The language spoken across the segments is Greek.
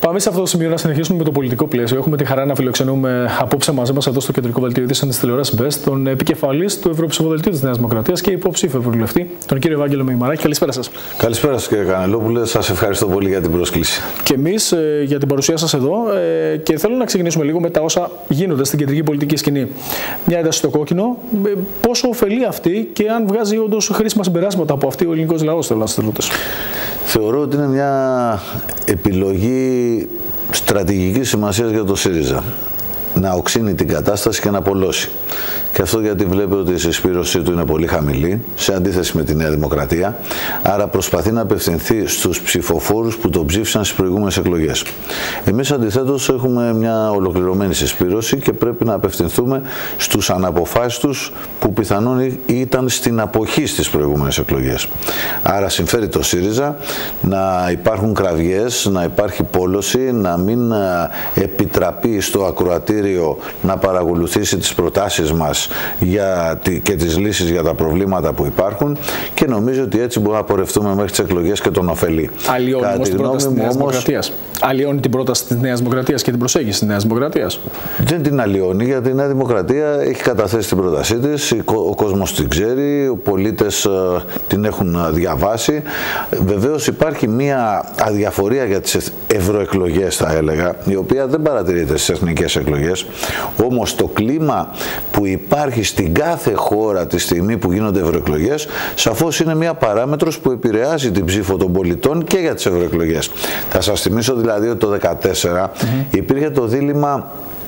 Πάμε σε αυτό το σημείο να συνεχίσουμε με το πολιτικό πλαίσιο. Έχουμε τη χαρά να φιλοξενούμε απόψε μαζί μας εδώ στο κεντρικό δελτίο ειδήσεων της τηλεόρασης Best τον επικεφαλής του Ευρωψηφοδελτίου της Νέας Δημοκρατίας και υποψήφιο ευρωβουλευτή, τον κύριο Ευάγγελο Μεϊμαράκη. Καλησπέρα σας. Καλησπέρα σας, κύριε Κανελόπουλε. Σας ευχαριστώ πολύ για την πρόσκληση. Και εμείς για την παρουσία σας εδώ. Και θέλω να ξεκινήσουμε λίγο με τα όσα γίνονται στην κεντρική πολιτική σκηνή. Μια ένταση στο κόκκινο. Πόσο ωφελεί αυτή και αν βγάζει όντως χρήσιμα συμπεράσματα από αυτή ο ελληνικός λαός, θέλω να σας ρωτήσω. Θεωρώ ότι είναι μια επιλογή στρατηγικής σημασίας για το ΣΥΡΙΖΑ. Να οξύνει την κατάσταση και να απολώσει. Και αυτό γιατί βλέπει ότι η συσπήρωσή του είναι πολύ χαμηλή, σε αντίθεση με τη Νέα Δημοκρατία. Άρα προσπαθεί να απευθυνθεί στους ψηφοφόρους που τον ψήφισαν στις προηγούμενες εκλογές. Εμείς αντιθέτως έχουμε μια ολοκληρωμένη συσπήρωση και πρέπει να απευθυνθούμε στους αναποφάσιστους που πιθανόν ήταν στην αποχή στις προηγούμενες εκλογές. Άρα συμφέρει το ΣΥΡΙΖΑ να υπάρχουν κραυγές, να υπάρχει πόλωση, να μην επιτραπεί στο ακροατήριο να παρακολουθήσει τις προτάσεις μας και τις λύσεις για τα προβλήματα που υπάρχουν, και νομίζω ότι έτσι μπορούμε να πορευτούμε μέχρι τις εκλογές και τον ωφελεί. Αλλοιώνει όμως την πρόταση της Νέας Δημοκρατίας. Αλλοιώνει την πρόταση της Νέας Δημοκρατίας και την προσέγγιση της Νέας Δημοκρατίας. Δεν την αλλοιώνει, γιατί η Νέα Δημοκρατία έχει καταθέσει την πρότασή της, ο κόσμος την ξέρει, οι πολίτες την έχουν διαβάσει. Βεβαίως υπάρχει μια αδιαφορία για τις ευρωεκλογές, θα έλεγα, η οποία δεν παρατηρείται στις εθνικές εκλογές. Όμως το κλίμα που υπάρχει στην κάθε χώρα τη στιγμή που γίνονται ευρωεκλογές, σαφώς είναι μια παράμετρος που επηρεάζει την ψήφο των πολιτών και για τις ευρωεκλογές. Θα σας θυμίσω δηλαδή ότι το 2014 υπήρχε το δίλημμα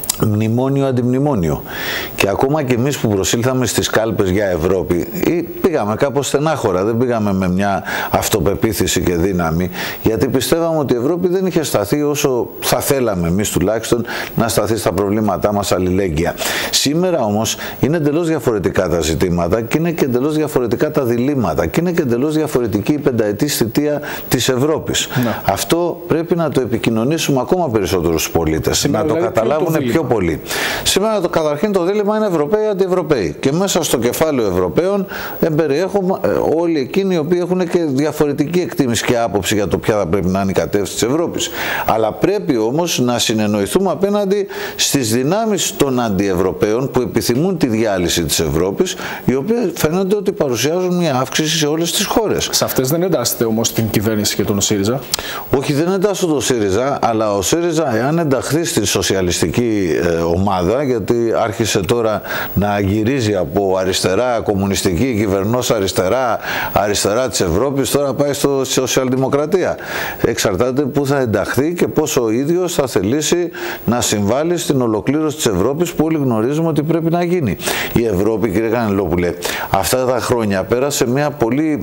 μνημόνιο-αντιμνημόνιο. Και ακόμα και εμείς που προσήλθαμε στις κάλπες για Ευρώπη, πήγαμε κάπως στενάχωρα, δεν πήγαμε με μια αυτοπεποίθηση και δύναμη, γιατί πιστεύαμε ότι η Ευρώπη δεν είχε σταθεί όσο θα θέλαμε εμείς τουλάχιστον να σταθεί στα προβλήματά μας αλληλέγγυα. Σήμερα όμως είναι εντελώς διαφορετικά τα ζητήματα και είναι και εντελώς διαφορετικά τα διλήμματα και είναι και εντελώς διαφορετική η πενταετής θητεία της Ευρώπης. Αυτό πρέπει να το επικοινωνήσουμε ακόμα περισσότερο στους πολίτες, σήμερα, να το καταλάβουν πιο πολύ. Σήμερα καταρχήν το δίλημμα είναι Ευρωπαίοι αντιευρωπαίοι. Και μέσα στο κεφάλαιο Ευρωπαίων εμπεριέχουμε όλοι εκείνοι οι οποίοι έχουν και διαφορετική εκτίμηση και άποψη για το ποια θα πρέπει να είναι η κατεύθυνση της Ευρώπης. Αλλά πρέπει όμως να συνεννοηθούμε απέναντι στις δυνάμεις των αντιευρωπαίων που επιθυμούν τη διάλυση της Ευρώπης, οι οποίοι φαίνονται ότι παρουσιάζουν μια αύξηση σε όλες τις χώρες. Σε αυτές δεν εντάσσεται όμως την κυβέρνηση και τον ΣΥΡΙΖΑ. Όχι, δεν εντάσσεται το ΣΥΡΙΖΑ, αλλά ο ΣΥΡΙΖΑ, εάν ενταχθεί στη σοσιαλιστική ομάδα, γιατί άρχισε τώρα να γυρίζει από αριστερά, κομμουνιστική, κυβερνός αριστερά, αριστερά της Ευρώπης, τώρα πάει στο σοσιαλδημοκρατία. Εξαρτάται πού θα ενταχθεί και πόσο ο ίδιος θα θελήσει να συμβάλλει στην ολοκλήρωση της Ευρώπης, που όλοι γνωρίζουμε ότι πρέπει να γίνει. Η Ευρώπη, κύριε Κανελόπουλε, αυτά τα χρόνια πέρασε μια πολύ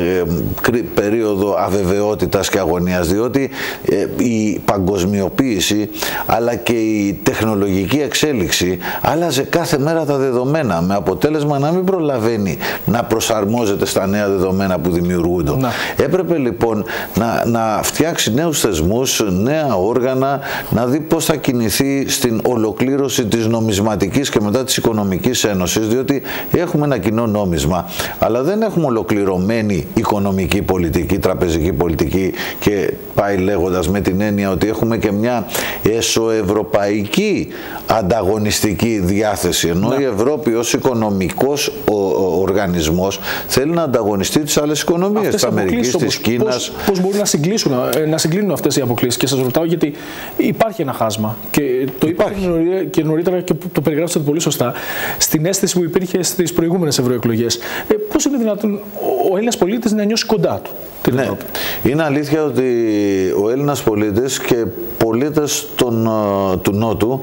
μικρή περίοδο αβεβαιότητας και αγωνίας, διότι η παγκοσμιοποίηση αλλά και η τεχνολογική εξέλιξη άλλαζε κάθε μέρα τα δεδομένα, με αποτέλεσμα να μην προλαβαίνει να προσαρμόζεται στα νέα δεδομένα που δημιουργούνται. Έπρεπε λοιπόν να φτιάξει νέους θεσμούς, νέα όργανα, να δει πώς θα κινηθεί στην ολοκλήρωση της νομισματικής και μετά της οικονομικής ένωσης, διότι έχουμε ένα κοινό νόμισμα, αλλά δεν έχουμε ολοκληρωμένη οικονομική πολιτική, τραπεζική πολιτική, και πάει λέγοντας, με την έννοια ότι έχουμε και μια εσωευρωπαϊκή ανταγωνιστική διάθεση, ενώ η Ευρώπη ως οικονομικός οργανισμός θέλει να ανταγωνιστεί τις άλλες οικονομίες της Αμερικής, της Κίνας. Πώς μπορούν να συγκλίνουν αυτές οι αποκλήσεις? Και σας ρωτάω γιατί υπάρχει ένα χάσμα, και το είπατε και νωρίτερα και το περιγράψατε πολύ σωστά, στην αίσθηση που υπήρχε στις προηγούμενες ευρωεκλογές. Πώς είναι δυνατόν ο Έλληνας πολίτης να νιώσει κοντά του? Ναι, είναι αλήθεια ότι ο Έλληνας πολίτης και πολίτες του Νότου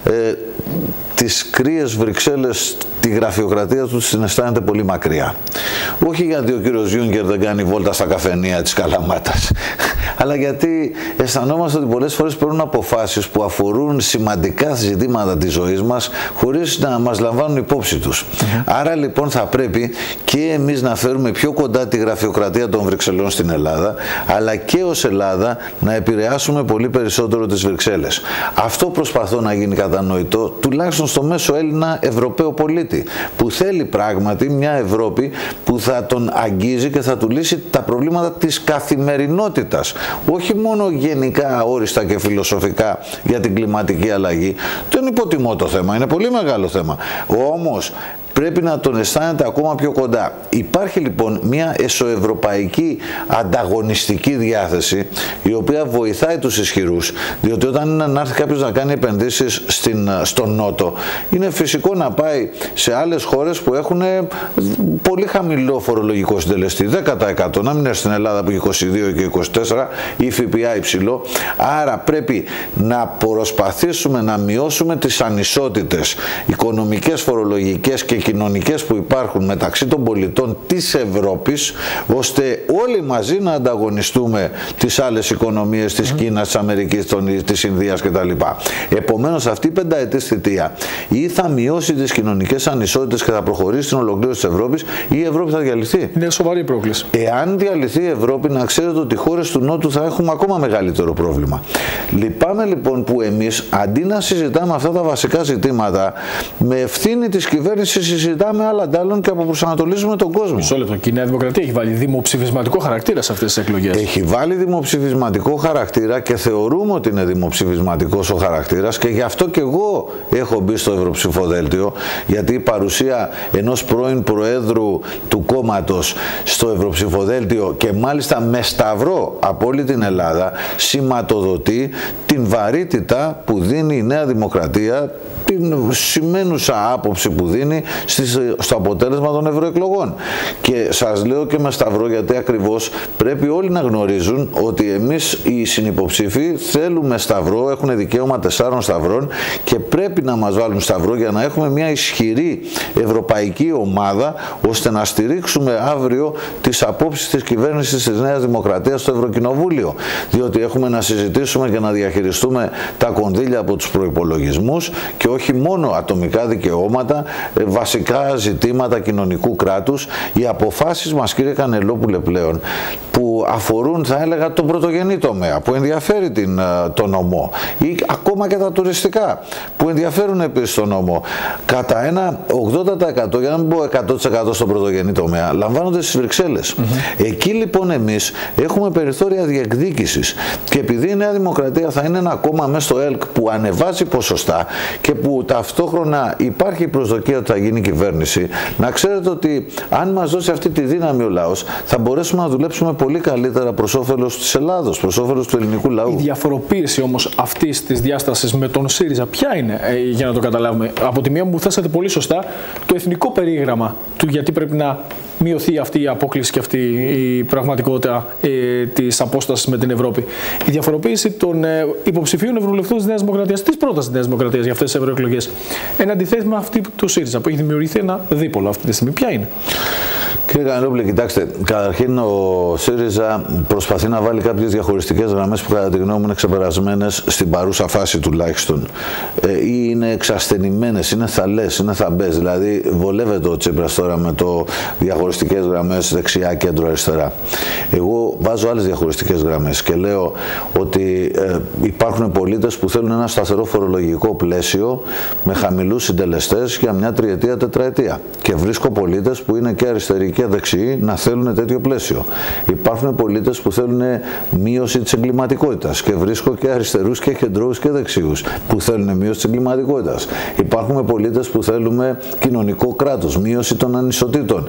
τις κρύες Βρυξέλλες, τη γραφειοκρατία του την αισθάνεται πολύ μακριά. Όχι γιατί ο κύριος Γιούγκερ δεν κάνει βόλτα στα καφενεία της Καλαμάτας, αλλά γιατί αισθανόμαστε ότι πολλές φορές παίρνουν αποφάσεις που αφορούν σημαντικά ζητήματα της ζωής μας χωρίς να μας λαμβάνουν υπόψη τους. Άρα λοιπόν θα πρέπει και εμείς να φέρουμε πιο κοντά τη γραφειοκρατία των Βρυξελών στην Ελλάδα, αλλά και ως Ελλάδα να επηρεάσουμε πολύ περισσότερο τις Βρυξέλλες. Αυτό προσπαθώ να γίνει κατανοητό, τουλάχιστον στο μέσο Έλληνα Ευρωπαίο πολίτη, που θέλει πράγματι μια Ευρώπη που θα τον αγγίζει και θα του λύσει τα προβλήματα της καθημερινότητας. Όχι μόνο γενικά αόριστα και φιλοσοφικά για την κλιματική αλλαγή. Δεν υποτιμώ το θέμα, είναι πολύ μεγάλο θέμα. Όμως πρέπει να τον αισθάνεται ακόμα πιο κοντά. Υπάρχει λοιπόν μια εσωευρωπαϊκή ανταγωνιστική διάθεση, η οποία βοηθάει τους ισχυρούς, διότι όταν να έρθει κάποιος να κάνει επενδύσεις στον Νότο, είναι φυσικό να πάει σε άλλες χώρες που έχουν πολύ χαμηλό φορολογικό συντελεστή, 10%, να μην έρθει στην Ελλάδα που έχει 22 και 24 ή ΦΠΑ υψηλό. Άρα πρέπει να προσπαθήσουμε να μειώσουμε τις ανισότητες οικονομικές, φορολογικές και κοινωνικές που υπάρχουν μεταξύ των πολιτών της Ευρώπης, ώστε όλοι μαζί να ανταγωνιστούμε τις άλλες οικονομίες της Κίνας, της Αμερικής, της Ινδίας κτλ. Επομένως αυτή η πενταετής θητεία ή θα μειώσει τις κοινωνικές ανισότητες και θα προχωρήσει στην ολοκλήρωση της Ευρώπης, ή η Ευρώπη θα διαλυθεί. Είναι σοβαρή πρόκληση. Εάν διαλυθεί η Ευρώπη, να ξέρετε ότι οι χώρες του Νότου θα έχουμε ακόμα μεγαλύτερο πρόβλημα. Λυπάμαι λοιπόν που εμείς, αντί να συζητάμε αυτά τα βασικά ζητήματα, με ευθύνη της κυβέρνησης συζητάμε άλλα αντάλλων και αποπροσανατολίζουμε τον κόσμο. Μισό λεπτό. Και η Νέα Δημοκρατία έχει βάλει δημοψηφισματικό χαρακτήρα σε αυτές τις εκλογές. Έχει βάλει δημοψηφισματικό χαρακτήρα και θεωρούμε ότι είναι δημοψηφισματικός ο χαρακτήρας, και γι' αυτό και εγώ έχω μπει στο Ευρωψηφοδέλτιο, γιατί η παρουσία ενός πρώην Προέδρου του κόμματος στο Ευρωψηφοδέλτιο, και μάλιστα με σταυρό από όλη την Ελλάδα, σηματοδοτεί την βαρύτητα που δίνει η Νέα Δημοκρατία, την σημαίνουσα άποψη που δίνει στο αποτέλεσμα των ευρωεκλογών. Και σας λέω και με σταυρό, γιατί ακριβώς πρέπει όλοι να γνωρίζουν ότι εμείς οι συνυποψήφοι θέλουμε σταυρό, έχουν δικαίωμα 4 σταυρών, και πρέπει να μας βάλουν σταυρό για να έχουμε μια ισχυρή ευρωπαϊκή ομάδα, ώστε να στηρίξουμε αύριο τις απόψεις της κυβέρνησης της Νέας Δημοκρατίας στο Ευρωκοινοβούλιο. Διότι έχουμε να συζητήσουμε και να διαχειριστούμε τα κονδύλια από τους προϋπολογισμούς, και όχι μόνο ατομικά δικαιώματα, βασικά ζητήματα κοινωνικού κράτους. Οι αποφάσεις μας, κύριε Κανελόπουλε, πλέον που αφορούν, θα έλεγα, τον πρωτογενή τομέα που ενδιαφέρει τον νομό, ή ακόμα και τα τουριστικά που ενδιαφέρουν επίσης τον νομό, κατά ένα 80%, για να μην πω 100% στον πρωτογενή τομέα, λαμβάνονται στις Βρυξέλλες. Εκεί λοιπόν εμείς έχουμε περιθώρια διεκδίκησης, και επειδή η Νέα Δημοκρατία θα είναι ένα κόμμα μέσα στο ΕΛΚ που ανεβάζει ποσοστά και που ταυτόχρονα υπάρχει η προσδοκία ότι θα γίνει κυβέρνηση, να ξέρετε ότι αν μας δώσει αυτή τη δύναμη ο λαός, θα μπορέσουμε να δουλέψουμε πολύ καλύτερα προς όφελος της Ελλάδος, προς όφελος του ελληνικού λαού. Η διαφοροποίηση όμως αυτής της διάστασης με τον ΣΥΡΙΖΑ ποια είναι, για να το καταλάβουμε? Από τη μία μου θέσατε πολύ σωστά το εθνικό περίγραμμα του γιατί πρέπει να μειωθεί αυτή η απόκληση και αυτή η πραγματικότητα της απόστασης με την Ευρώπη. Η διαφοροποίηση των υποψηφίων ευρωβουλευτών της Νέας Δημοκρατίας, της πρώτας της Νέας Δημοκρατίας για αυτές τις ευρωεκλογές, εν αντιθέσει με αυτή του ΣΥΡΙΖΑ που έχει δημιουργηθεί ένα δίπολο αυτή τη στιγμή, ποια είναι? Κύριε Κανελόπουλε, κοιτάξτε, καταρχήν ο ΣΥΡΙΖΑ προσπαθεί να βάλει κάποιες διαχωριστικές γραμμές που κατά τη γνώμη μου είναι ξεπερασμένες στην παρούσα φάση τουλάχιστον, ή είναι εξασθενημένες, είναι θαλές, είναι θαμπές. Δηλαδή βολεύεται ο Τσίπρας τώρα με το διαχωριστικές γραμμές δεξιά, κέντρο, αριστερά. Εγώ βάζω άλλες διαχωριστικές γραμμές και λέω ότι υπάρχουν πολίτες που θέλουν ένα σταθερό φορολογικό πλαίσιο με χαμηλούς συντελεστές για μια τριετία, τετραετία. Και βρίσκω πολίτες που είναι και αριστεροί και δεξιοί να θέλουν τέτοιο πλαίσιο. Υπάρχουν πολίτες που θέλουν μείωση της εγκληματικότητας, και βρίσκω και αριστερούς και κεντρώους και δεξιούς που θέλουν μείωση της εγκληματικότητας. Υπάρχουν πολίτες που θέλουμε κοινωνικό κράτος, μείωση των ανισοτήτων,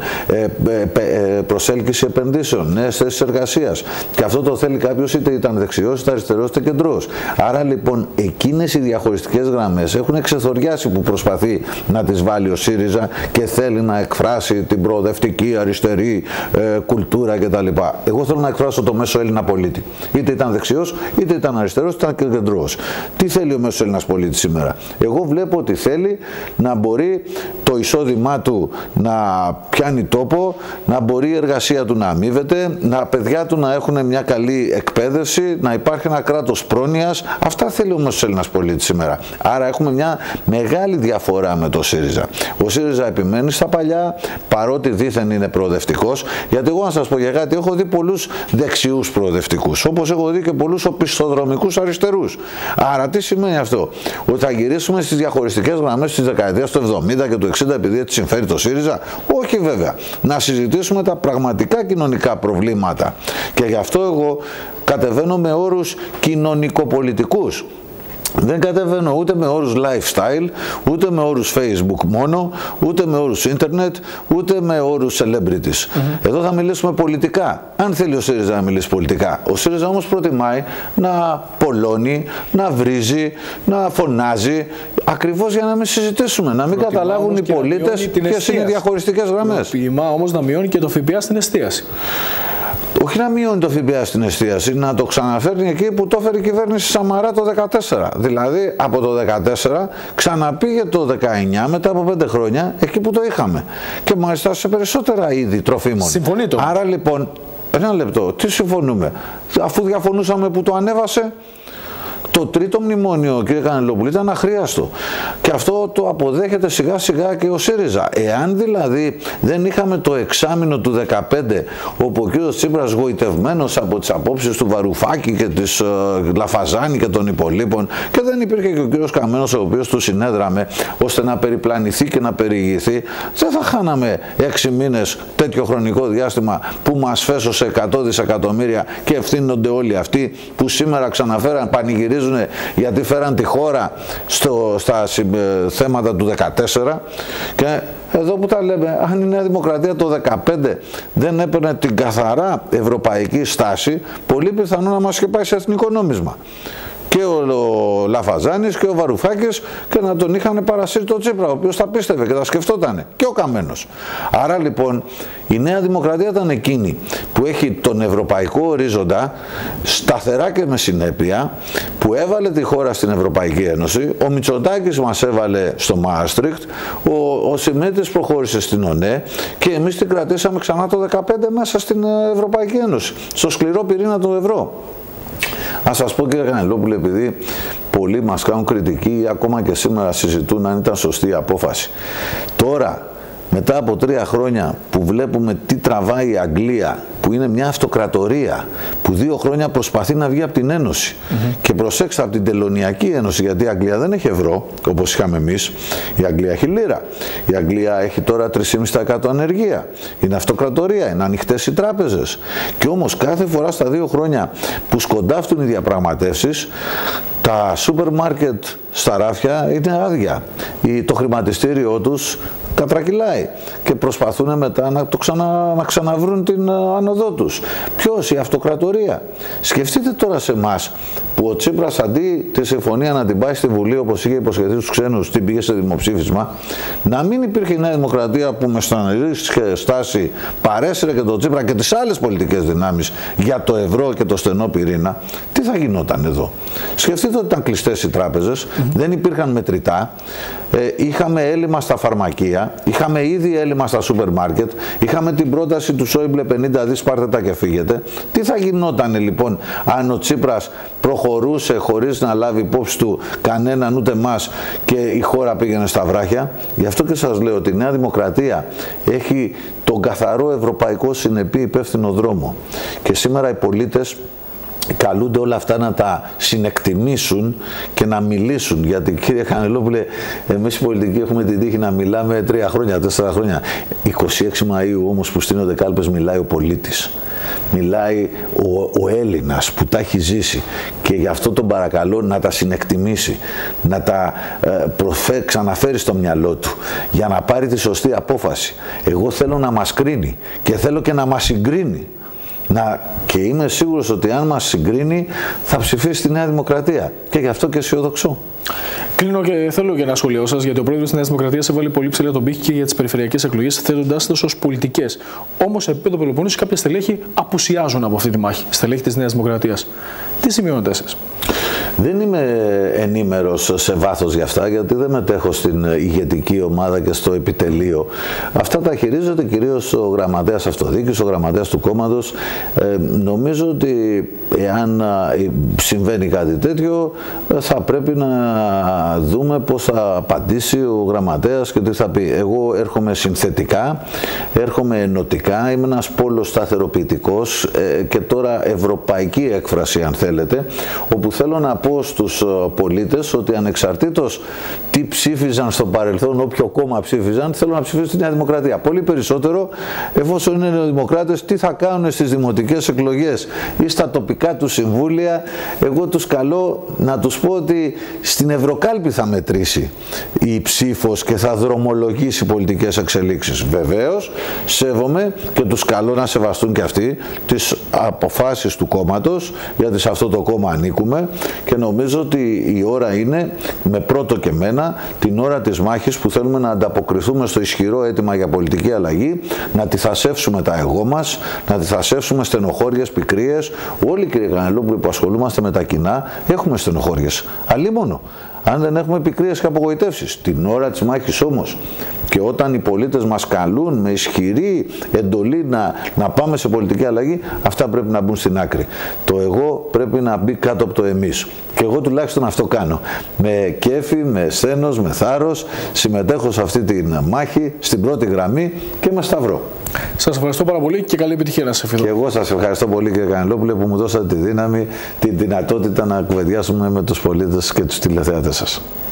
προσέλκυση επενδύσεων, νέες θέσεις εργασίας. Και αυτό το θέλει κάποιος, είτε ήταν δεξιός, είτε αριστερός, είτε κεντρώος. Άρα λοιπόν εκείνες οι διαχωριστικές γραμμές έχουν εξεθοριάσει που προσπαθεί να τις βάλει ο ΣΥΡΙΖΑ και θέλει να εκφράσει την προοδευτική αριστερή κουλτούρα κτλ. Εγώ θέλω να εκφράσω το μέσο Έλληνα πολίτη. Είτε ήταν δεξιός, είτε ήταν αριστερός, είτε ήταν κεντρώος. Τι θέλει ο μέσος Έλληνας πολίτης σήμερα? Εγώ βλέπω ότι θέλει να μπορεί το εισόδημά του να πιάνει τόπο τρόπο να μπορεί η εργασία του να αμείβεται, να παιδιά του να έχουν μια καλή εκπαίδευση, να υπάρχει ένα κράτος πρόνοιας. Αυτά θέλει όμως ο Έλληνας πολίτης σήμερα. Άρα έχουμε μια μεγάλη διαφορά με το ΣΥΡΙΖΑ. Ο ΣΥΡΙΖΑ επιμένει στα παλιά, παρότι δήθεν είναι προοδευτικός, γιατί εγώ να σας πω για κάτι, έχω δει πολλούς δεξιούς προοδευτικούς, όπως έχω δει και πολλούς οπισθοδρομικούς αριστερούς. Άρα τι σημαίνει αυτό? Ότι θα γυρίσουμε στις διαχωριστικές γραμμές της δεκαετίας του 70 και του 60 επειδή έτσι συμφέρει το ΣΥΡΙΖΑ? Όχι βέβαια. Να συζητήσουμε τα πραγματικά κοινωνικά προβλήματα. Και γι' αυτό εγώ κατεβαίνω με όρους κοινωνικοπολιτικούς. Δεν κατεβαίνω ούτε με όρους lifestyle, ούτε με όρους Facebook μόνο, ούτε με όρους internet, ούτε με όρους celebrities. Εδώ θα μιλήσουμε πολιτικά. Αν θέλει ο ΣΥΡΙΖΑ να μιλήσει πολιτικά. Ο ΣΥΡΙΖΑ όμως προτιμάει να πολλώνει, να βρίζει, να φωνάζει, ακριβώς για να μην συζητήσουμε, να μην καταλάβουν οι πολίτες ποιες είναι οι διαχωριστικές γραμμές. Προτιμά όμως να μειώνει και το ΦΠΑ στην εστίαση. Όχι να μειώνει το ΦΠΑ στην εστίαση, να το ξαναφέρνει εκεί που το έφερε η κυβέρνηση Σαμαρά το 2014. Δηλαδή από το 2014 ξαναπήγε το 2019 μετά από 5 χρόνια εκεί που το είχαμε. Και μάλιστα σε περισσότερα είδη τροφίμων. Συμφωνείτε. Άρα λοιπόν, ένα λεπτό, τι συμφωνούμε? Αφού διαφωνούσαμε που το ανέβασε. Το τρίτο μνημόνιο, κύριε Κανελόπουλο, ήταν αχρίαστο. Και αυτό το αποδέχεται σιγά σιγά και ο ΣΥΡΙΖΑ. Εάν δηλαδή δεν είχαμε το εξάμηνο του 2015, όπου ο κύριος Τσίπρας γοητευμένος από τις απόψεις του Βαρουφάκη και της Λαφαζάνη και των υπολείπων, και δεν υπήρχε και ο κύριος Καμένος, ο οποίος του συνέδραμε ώστε να περιπλανηθεί και να περιηγηθεί, δεν θα χάναμε 6 μήνες τέτοιο χρονικό διάστημα που μας φέσωσε 100 δισεκατομμύρια και ευθύνονται όλοι αυτοί που σήμερα ξαναφέραν, πανηγυρίζουν γιατί φέραν τη χώρα στα θέματα του 2014. Και εδώ που τα λέμε, αν η Νέα Δημοκρατία το 2015 δεν έπαιρνε την καθαρά ευρωπαϊκή στάση, πολύ πιθανό να μας είχε πάει σε εθνικό νόμισμα. Και ο Λαφαζάνης και ο Βαρουφάκης, και να τον είχαν παρασύρει το Τσίπρα, ο οποίος τα πίστευε και τα σκεφτότανε, και ο Καμένος. Άρα λοιπόν η Νέα Δημοκρατία ήταν εκείνη που έχει τον ευρωπαϊκό ορίζοντα σταθερά και με συνέπεια, που έβαλε τη χώρα στην Ευρωπαϊκή Ένωση. Ο Μητσοτάκης μας έβαλε στο Μάστριχτ, ο Σιμίτης προχώρησε στην ΟΝΕ και εμείς την κρατήσαμε ξανά το 2015 μέσα στην Ευρωπαϊκή Ένωση, στο σκληρό πυρήνα του ευρώ. Να σας πω, κύριε Κανελόπουλε, επειδή πολλοί μας κάνουν κριτική, ακόμα και σήμερα συζητούν αν ήταν σωστή η απόφαση. Τώρα, μετά από 3 χρόνια που βλέπουμε τι τραβάει η Αγγλία, που είναι μια αυτοκρατορία, που 2 χρόνια προσπαθεί να βγει από την Ένωση, και προσέξτε, από την Τελωνειακή Ένωση, γιατί η Αγγλία δεν έχει ευρώ όπως είχαμε εμείς, η Αγγλία έχει λίρα, η Αγγλία έχει τώρα 3,5% ανεργία, είναι αυτοκρατορία, είναι ανοιχτές οι τράπεζες, και όμως κάθε φορά στα 2 χρόνια που σκοντάφτουν οι διαπραγματεύσεις, τα σούπερ μάρκετ στα ράφια είναι άδεια, το χρηματιστήριό τους κατρακυλάει και προσπαθούν μετά να ξαναβρούν την άνοδό τους. Ποιος? Η αυτοκρατορία. Σκεφτείτε τώρα σε εμάς που ο Τσίπρας αντί τη συμφωνία να την πάει στη Βουλή όπως είχε υποσχεθεί στους ξένους, την πήγε σε δημοψήφισμα, να μην υπήρχε η Νέα Δημοκρατία που με στεναρή στάση παρέσυρε και τον Τσίπρα και τις άλλες πολιτικές δυνάμεις για το ευρώ και το στενό πυρήνα, τι θα γινόταν εδώ? Σκεφτείτε ότι ήταν κλειστές οι τράπεζες, δεν υπήρχαν μετρητά, είχαμε έλλειμμα στα φαρμακεία, είχαμε ήδη έλλειμμα στα σούπερ μάρκετ, είχαμε την πρόταση του Σόιμπλε 50 δις πάρτε τα και φύγετε. Τι θα γινόταν λοιπόν αν ο Τσίπρας προχωρούσε χωρίς να λάβει υπόψη του κανέναν ούτε μας και η χώρα πήγαινε στα βράχια? Γι' αυτό και σας λέω ότι η Νέα Δημοκρατία έχει τον καθαρό ευρωπαϊκό συνεπή υπεύθυνο δρόμο, και σήμερα οι πολίτες καλούνται όλα αυτά να τα συνεκτιμήσουν και να μιλήσουν. Γιατί, κύριε Κανελόπουλε, εμείς οι πολιτικοί έχουμε την τύχη να μιλάμε 3 χρόνια, 4 χρόνια. 26 Μαΐου όμως που στείνονται κάλπες μιλάει ο πολίτης. Μιλάει ο Έλληνας που τα έχει ζήσει, και γι' αυτό τον παρακαλώ να τα συνεκτιμήσει, να τα ξαναφέρει στο μυαλό του για να πάρει τη σωστή απόφαση. Εγώ θέλω να μας κρίνει και θέλω και να μας συγκρίνει. Και είμαι σίγουρος ότι αν μας συγκρίνει θα ψηφίσει τη Νέα Δημοκρατία, και γι' αυτό και αισιοδοξώ. Κλείνω και θέλω και ένα σχόλιο σας, γιατί ο πρόεδρος της Νέας Δημοκρατίας έβαλε πολύ ψηλά τον πύχη και για τις περιφερειακές εκλογές, θέτοντάς τις ως πολιτικές. Όμως, σε επίπεδο Πελοποννήσου, κάποια στελέχη απουσιάζουν από αυτή τη μάχη, στελέχη της Νέας Δημοκρατίας. Τι σημειώνετε εσείς? Δεν είμαι ενήμερος σε βάθος για αυτά, γιατί δεν μετέχω στην ηγετική ομάδα και στο επιτελείο. Αυτά τα χειρίζεται κυρίως ο γραμματέας αυτοδιοίκησης, ο γραμματέας του κόμματος. Νομίζω ότι εάν συμβαίνει κάτι τέτοιο, θα πρέπει να δούμε πώς θα απαντήσει ο γραμματέας και τι θα πει. Εγώ έρχομαι συνθετικά, έρχομαι ενωτικά, είμαι ένας πόλος σταθεροποιητικός και τώρα ευρωπαϊκή έκφραση αν θέλετε, όπου θέλω να πω στους πολίτες ότι ανεξαρτήτως τι ψήφιζαν στο παρελθόν, όποιο κόμμα ψήφιζαν, θέλω να ψηφίσουν τη Νέα Δημοκρατία. Πολύ περισσότερο εφόσον είναι νεοδημοκράτες, τι θα κάνουν στις δημοτικές εκλογές ή στα τοπικά του συμβούλια. Εγώ τους καλώ να τους πω ότι στην Ευρωκάλπη θα μετρήσει η ψήφος και θα δρομολογήσει πολιτικές εξελίξεις. Βεβαίως, σέβομαι και τους καλώ να σεβαστούν και αυτοί τις αποφάσεις του κόμματος, γιατί σε αυτό το κόμμα ανήκουμε και νομίζω ότι η ώρα είναι, με πρώτο και μένα, την ώρα της μάχης που θέλουμε να ανταποκριθούμε στο ισχυρό αίτημα για πολιτική αλλαγή, να αντιθασεύσουμε τα εγώ μας, να αντιθασεύσουμε στενοχώριες, πικρίες. Όλοι, κύριε Κανελόπουλε, που ασχολούμαστε με τα κοινά, έχουμε στενοχώριες. Αλλήμονο. Αν δεν έχουμε πικρίες και απογοητεύσεις. Την ώρα της μάχης όμως, και όταν οι πολίτες μας καλούν με ισχυρή εντολή να πάμε σε πολιτική αλλαγή, αυτά πρέπει να μπουν στην άκρη. Το εγώ πρέπει να μπει κάτω από το εμείς. Και εγώ τουλάχιστον αυτό κάνω. Με κέφι, με σθένος, με θάρρος, συμμετέχω σε αυτή τη μάχη, στην πρώτη γραμμή και με σταυρό. Σας ευχαριστώ πάρα πολύ και καλή επιτυχία να σας ευχηθώ. Και εγώ σας ευχαριστώ πολύ, κύριε Κανελόπουλε, που μου δώσατε τη δύναμη, τη δυνατότητα να κουβεντιάσουμε με τους πολίτες και τους τηλεθεατές σας.